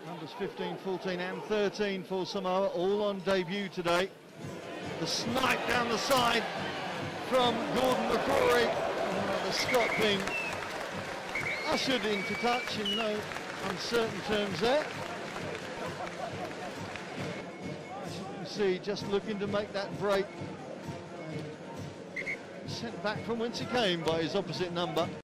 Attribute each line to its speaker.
Speaker 1: Numbers 15, 14 and 13 for Samoa, all on debut today. The snipe down the side from Gordon McRorie. The Scot being ushered into touch in no uncertain terms there. As you can see, just looking to make that break. Sent back from whence he came by his opposite number.